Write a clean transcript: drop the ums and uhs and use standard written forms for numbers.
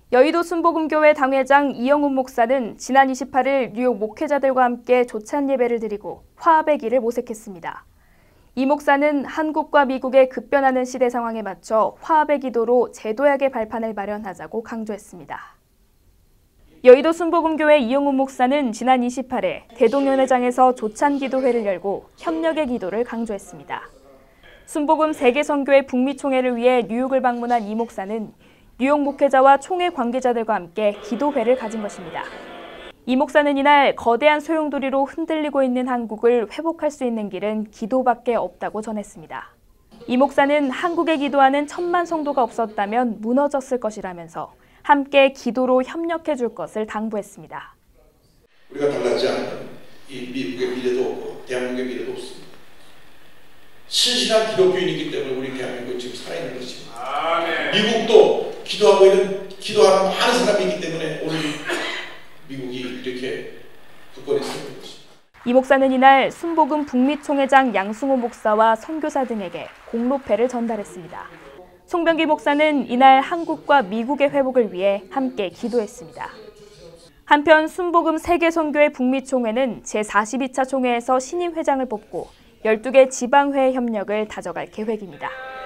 여의도 순복음교회 당회장 이영훈 목사는 지난 28일 뉴욕 목회자들과 함께 조찬 예배를 드리고 화합의 길을 모색했습니다. 이 목사는 한국과 미국의 급변하는 시대 상황에 맞춰 화합의 기도로 제도약의 발판을 마련하자고 강조했습니다. 여의도 순복음교회 이영훈 목사는 지난 28일 대동연회장에서 조찬 기도회를 열고 협력의 기도를 강조했습니다. 순복음 세계선교회 북미 총회를 위해 뉴욕을 방문한 이 목사는 뉴욕 목회자와 총회 관계자들과 함께 기도회를 가진 것입니다. 이 목사는 이날 거대한 소용돌이로 흔들리고 있는 한국을 회복할 수 있는 길은 기도밖에 없다고 전했습니다. 이 목사는 한국에 기도하는 1000만 성도가 없었다면 무너졌을 것이라면서 함께 기도로 협력해 줄 것을 당부했습니다. 우리가 달라지지 않으면 이 미국의 미래도 없고 대한민국의 미래도 없습니다. 신실한 기독교인이기 때문에 우리 대한민국은 지금 살아있는 것입니다. 미국도 기도하는 많은 사람이 있기 때문에 오늘 미국이 이렇게 굳건히 서고 있습니다. 이 목사는 이날 순복음 북미 총회장 양승호 목사와 선교사 등에게 공로패를 전달했습니다. 송병기 목사는 이날 한국과 미국의 회복을 위해 함께 기도했습니다. 한편 순복음 세계선교회 북미 총회는 제42차 총회에서 신임 회장을 뽑고 12개 지방회 협력을 다져갈 계획입니다.